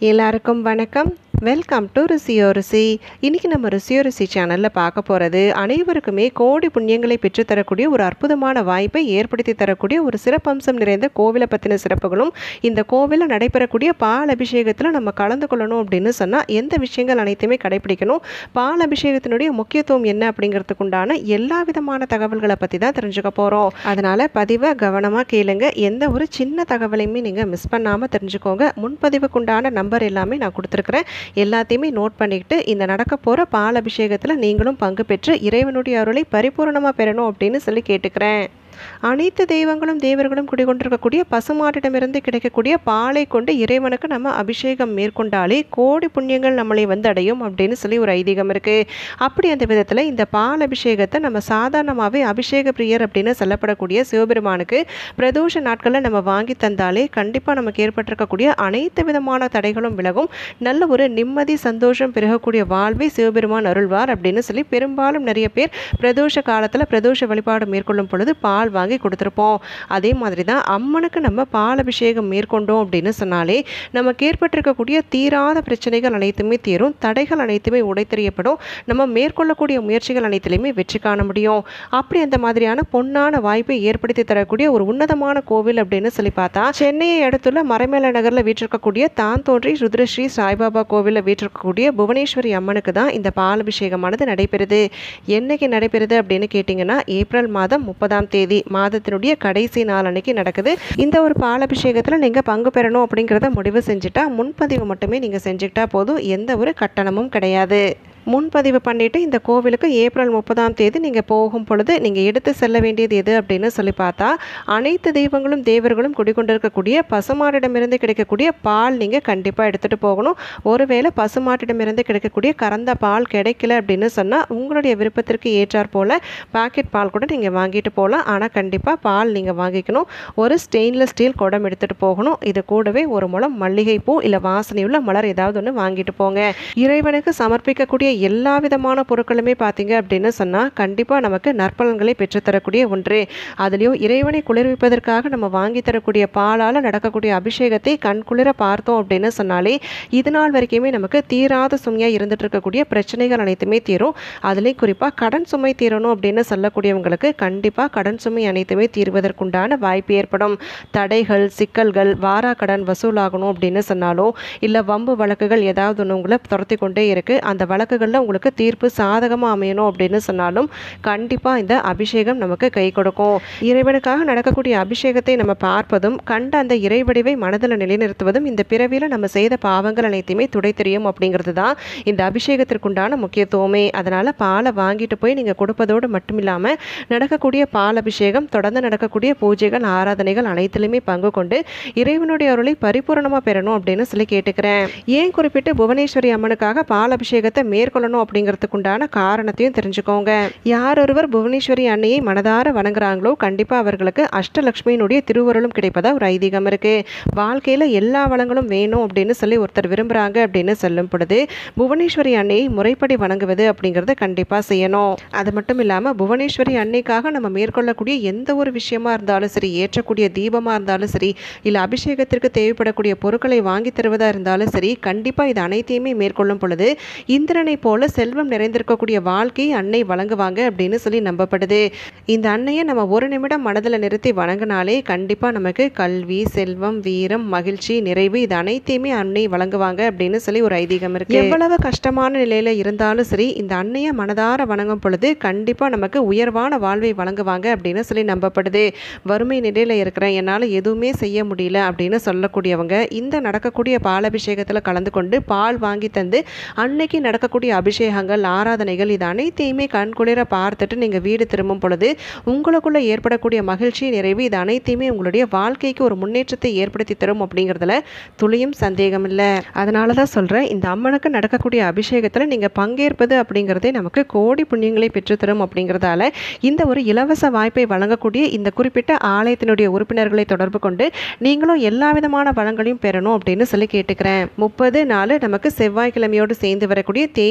எல்லாருக்கும் வணக்கம். Welcome to ருசியோ ருசி. இன்றைக்கி நம்ம ருசியோ ருசி சேனலில் பார்க்க போகிறது அனைவருக்குமே கோடி புண்ணியங்களை பெற்றுத்தரக்கூடிய ஒரு அற்புதமான வாய்ப்பை ஏற்படுத்தி தரக்கூடிய ஒரு சிறப்பம்சம் நிறைந்த கோவிலை பற்றின சிறப்புகளும், இந்த கோவிலில் நடைபெறக்கூடிய பால் அபிஷேகத்தில் நம்ம கலந்து கொள்ளணும் அப்படின்னு சொன்னால் எந்த விஷயங்கள் அனைத்துமே கடைபிடிக்கணும், பால் அபிஷேகத்தினுடைய முக்கியத்துவம் என்ன அப்படிங்கிறதுக்கு உண்டான எல்லா விதமான தகவல்களை பற்றி தான் தெரிஞ்சுக்க போகிறோம். அதனால் பதிவை கவனமாக கேளுங்க. எந்த ஒரு சின்ன தகவலையுமே நீங்கள் மிஸ் பண்ணாமல் தெரிஞ்சுக்கோங்க. முன்பதிவுக்குண்டான நம்பர் எல்லாமே நான் கொடுத்துருக்குறேன். எல்லாத்தையுமே நோட் பண்ணிக்கிட்டு இந்த நடக்க போகிற பால் அபிஷேகத்தில் நீங்களும் பங்கு பெற்று இறைவனுடைய அருளை பரிபூர்ணமாக பெறணும் அப்படின்னு சொல்லி கேட்டுக்கிறேன். அனைத்து தெய்வங்களும் தேவர்களும் குடிகொண்டிருக்கக்கூடிய பசுமாட்டிடமிருந்து கிடைக்கக்கூடிய பாலை கொண்டு இறைவனுக்கு நம்ம அபிஷேகம் மேற்கொண்டாலே கோடி புண்ணியங்கள் நம்மளை வந்து அடையும் அப்படின்னு சொல்லி ஒரு ஐதீகம் இருக்குது. அப்படி அந்த விதத்தில் இந்த பால் அபிஷேகத்தை நம்ம சாதாரணமாகவே அபிஷேக பிரியர் அப்படின்னு சொல்லப்படக்கூடிய சிவபெருமானுக்கு பிரதோஷ நாட்களில் நம்ம வாங்கி தந்தாலே கண்டிப்பாக நமக்கு ஏற்பட்டிருக்கக்கூடிய அனைத்து விதமான தடைகளும் விலகும், நல்ல ஒரு நிம்மதி சந்தோஷம் பெருகக்கூடிய வாழ்வை சிவபெருமான் அருள்வார் அப்படின்னு சொல்லி பெரும்பாலும் நிறைய பேர் பிரதோஷ காலத்தில் பிரதோஷ வழிபாடு மேற்கொள்ளும் பொழுது பால் வாங்கி கொடுத்துருப்போம். அதே மாதிரி தான் அம்மனுக்கு நம்ம பால் அபிஷேகம் மேற்கொண்டோம் அப்படின்னு சொன்னாலே நமக்கு ஏற்பட்டிருக்கக்கூடிய தீராத பிரச்சனைகள் அனைத்துமே தீரும், தடைகள் அனைத்துமே உடைத்தெறியப்படும், நம்ம மேற்கொள்ளக்கூடிய முயற்சிகள் அனைத்திலையுமே வெற்றி காண முடியும். அப்படி அந்த மாதிரியான பொன்னான வாய்ப்பை ஏற்படுத்தி தரக்கூடிய ஒரு உன்னதமான கோவில் அப்படின்னு சொல்லி பார்த்தா சென்னையை அடுத்துள்ள மறைமேல நகரில் வீற்றிருக்கக்கூடிய தான் தோன்றி ருத்ரஸ்ரீ சாய்பாபா கோவிலில் வீற்றிருக்கக்கூடிய புவனேஸ்வரி அம்மனுக்கு தான் இந்த பால் அபிஷேகமானது நடைபெறுது. என்னைக்கு நடைபெறுது அப்படின்னு கேட்டிங்கன்னா ஏப்ரல் மாதம் 30ஆம் தேதி மாதத்தினுடைய கடைசி நாள் அன்னைக்கு நடக்குது. இந்த ஒரு பால் அபிஷேகத்தில் நீங்கள் பங்கு பெறணும் அப்படிங்கிறத முடிவு செஞ்சுட்டா முன்பதிவு மட்டுமே நீங்கள் செஞ்சுக்கிட்டா போதும், எந்த ஒரு கட்டணமும் கிடையாது. முன்பதிவு பண்ணிவிட்டு இந்த கோவிலுக்கு ஏப்ரல் 30ஆம் தேதி நீங்கள் போகும் பொழுது நீங்கள் எடுத்து செல்ல வேண்டியது எது அப்படின்னு சொல்லி பார்த்தா அனைத்து தெய்வங்களும் தேவர்களும் குடிகொண்டிருக்கக்கூடிய பசுமாட்டிடமிருந்து கிடைக்கக்கூடிய பால் நீங்கள் கண்டிப்பாக எடுத்துகிட்டு போகணும். ஒருவேளை பசுமாட்டிடமிருந்து கிடைக்கக்கூடிய கறந்த பால் கிடைக்கல அப்படின்னு சொன்னால் உங்களுடைய விருப்பத்திற்கு ஏற்றாற் போல் பாக்கெட் பால் கூட நீங்கள் வாங்கிட்டு போகலாம். ஆனால் கண்டிப்பாக பால் நீங்கள் வாங்கிக்கணும். ஒரு ஸ்டெயின்லெஸ் ஸ்டீல் குடம் எடுத்துகிட்டு போகணும். இது கூடவே ஒரு முழம் மல்லிகைப்பூ இல்லை வாசனையுள்ள மலர் ஏதாவது ஒன்று வாங்கிட்டு போங்க. இறைவனுக்கு சமர்ப்பிக்கக்கூடிய எல்லா விதமான பொருட்களுமே பார்த்தீங்க அப்படின்னு சொன்னால் கண்டிப்பாக நமக்கு நற்பலன்களை பெற்றுத்தரக்கூடிய ஒன்று. அதுலேயும் இறைவனை குளிர்விப்பதற்காக நம்ம வாங்கி தரக்கூடிய பாலால் நடக்கக்கூடிய அபிஷேகத்தை கண்குளிர பார்த்தோம் அப்படின்னு சொன்னாலே இது நாள் வரைக்குமே நமக்கு தீராத சுமையாக இருந்துட்டு இருக்கக்கூடிய பிரச்சனைகள் அனைத்துமே தீரும். அதுலேயும் குறிப்பாக கடன் சுமை தீரணும் அப்படின்னு சொல்லக்கூடியவங்களுக்கு கண்டிப்பாக கடன் சுமை அனைத்துமே தீர்வதற்குண்டான வாய்ப்பு ஏற்படும். தடைகள் சிக்கல்கள் வாரா கடன் வசூலாகணும் அப்படின்னு சொன்னாலோ இல்லை வம்பு வழக்குகள் ஏதாவது ஒன்று உங்களை துரத்தி கொண்டே இருக்குது, அந்த வழக்குகள் உங்களுக்கு தீர்ப்பு சாதகமாக அமையணும் அப்படின்னு சொன்னாலும் கண்டிப்பாக இந்த அபிஷேகம் நமக்கு கை கொடுக்கும். இறைவனுக்காக நடக்கக்கூடிய அபிஷேகத்தை நம்ம பார்ப்பதும் கண்ட அந்த இறைவடிவை மனதில் நிலைநிறுத்துவதும் இந்த பிறவியில் நம்ம செய்த பாவங்கள் அனைத்தையுமே துடை தெரியும் அப்படிங்கிறது தான் இந்த அபிஷேகத்திற்குண்டான முக்கியத்துவமே. அதனால் பாலை வாங்கிட்டு போய் நீங்கள் கொடுப்பதோடு மட்டும் இல்லாமல் நடக்கக்கூடிய பால் அபிஷேகம் தொடர்ந்து நடக்கக்கூடிய பூஜைகள் ஆராதனைகள் அனைத்திலுமே பங்கு கொண்டு இறைவனுடைய அருளை பரிபூரணமாக பெறணும் அப்படின்னு சொல்லி கேட்டுக்கிறேன். ஏன் குறிப்பிட்டு புவனேஸ்வரி அம்மனுக்காக பால் அபிஷேகத்தை மேற்கொள்ளணும் அப்படிங்கிறதுக்குண்டான காரணத்தையும் தெரிஞ்சுக்கோங்க. யார் ஒருவர் புவனேஸ்வரி அன்னையை மனதார வணங்குறாங்களோ கண்டிப்பாக அவர்களுக்கு அஷ்டலக்ஷ்மியினுடைய திருவருளும் கிடைப்பதா ஒரு ஐதீகம் இருக்குது. வாழ்க்கையில் எல்லா வளங்களும் வேணும் அப்படின்னு சொல்லி ஒருத்தர் விரும்புகிறாங்க அப்படின்னு சொல்லும் பொழுது புவனேஸ்வரி அன்னையை முறைப்படி வணங்குவது அப்படிங்கிறத கண்டிப்பாக செய்யணும். அது மட்டும் இல்லாமல் புவனேஸ்வரி அன்னைக்காக நம்ம மேற்கொள்ளக்கூடிய எந்த ஒரு விஷயமா இருந்தாலும் சரி, ஏற்றக்கூடிய தீபமாக இருந்தாலும் சரி, இல்லை அபிஷேகத்திற்கு தேவைப்படக்கூடிய பொருட்களை வாங்கி தருவதாக இருந்தாலும் சரி, கண்டிப்பாக இது அனைத்தையுமே மேற்கொள்ளும் பொழுது இந்திரனை போல செல்வம் நிறைந்திருக்கக்கூடிய வாழ்க்கையை அன்னை வழங்குவாங்க அப்படின்னு சொல்லி நம்பப்படுது. இந்த அன்னையை நம்ம ஒரு நிமிடம் மனதில் நிறுத்தி வணங்கினாலே கண்டிப்பாக நமக்கு கல்வி செல்வம் வீரம் மகிழ்ச்சி நிறைவு இது அனைத்தையுமே அன்னை வழங்குவாங்க அப்படின்னு சொல்லி ஒரு ஐதீகம் இருக்கு. எவ்வளவு கஷ்டமான நிலையில இருந்தாலும் சரி இந்த அன்னையை மனதார வணங்கும் பொழுது கண்டிப்பாக நமக்கு உயர்வான வாழ்வை வழங்குவாங்க அப்படின்னு சொல்லி நம்பப்படுது. வறுமை நிலையில் இருக்கிறேன், என்னால் எதுவுமே செய்ய முடியல அப்படின்னு சொல்லக்கூடியவங்க இந்த நடக்கக்கூடிய பால் அபிஷேகத்தில் கலந்து கொண்டு பால் வாங்கி தந்து அன்னைக்கு நடக்கக்கூடிய அபிஷேகங்கள் ஆராதனைகள் இது அனைத்தையுமே கண்குளிர பார்த்துட்டு நீங்கள் வீடு திரும்பும் பொழுது உங்களுக்குள்ள ஏற்படக்கூடிய மகிழ்ச்சி நிறைவு இது அனைத்தையுமே உங்களுடைய வாழ்க்கைக்கு ஒரு முன்னேற்றத்தை ஏற்படுத்தி தரும் அப்படிங்கிறதுல துளியும் சந்தேகம் இல்லை. அதனால தான் சொல்கிறேன், இந்த அம்மனுக்கு நடக்கக்கூடிய அபிஷேகத்தில் நீங்கள் பங்கேற்பது அப்படிங்கிறதே நமக்கு கோடி புண்ணியங்களை பெற்றுத்தரும் அப்படிங்கிறதால இந்த ஒரு இலவச வாய்ப்பை வழங்கக்கூடிய இந்த குறிப்பிட்ட ஆலயத்தினுடைய உறுப்பினர்களை தொடர்பு கொண்டு நீங்களும் எல்லா விதமான வளங்களையும் பெறணும் அப்படின்னு சொல்லி கேட்டுக்கிறேன். 30 நாள் நமக்கு செவ்வாய்க்கிழமையோடு சேர்ந்து வரக்கூடிய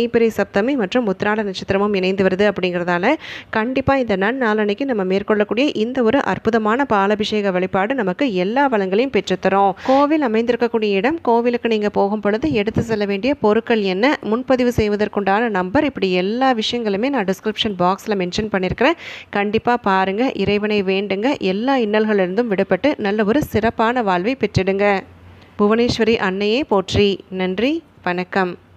தேய்பிறை சப்தமி மற்றும் உத்திராட நட்சத்திரமும் இணைந்து வருது அப்படிங்கிறதால கண்டிப்பாக இந்த நன்னாளன்னைக்கு நம்ம மேற்கொள்ளக்கூடிய இந்த ஒரு அற்புதமான பாலாபிஷேக வழிபாடு நமக்கு எல்லா வளங்களையும் பெற்றுத்தரும். கோவில் அமைந்திருக்கக்கூடிய இடம், கோவிலுக்கு நீங்கள் போகும் பொழுது எடுத்து செல்ல வேண்டிய பொருட்கள் என்ன, முன்பதிவு செய்வதற்குண்டான நம்பர், இப்படி எல்லா விஷயங்களுமே நான் டிஸ்கிரிப்ஷன் பாக்ஸில் மென்ஷன் பண்ணியிருக்கிறேன். கண்டிப்பாக பாருங்கள், இறைவனை வேண்டுங்க, எல்லா இன்னல்களிலிருந்தும் விடுபட்டு நல்ல ஒரு சிறப்பான வாழ்வை பெற்றிடுங்க. புவனேஸ்வரி அன்னையே போற்றி. நன்றி, வணக்கம்.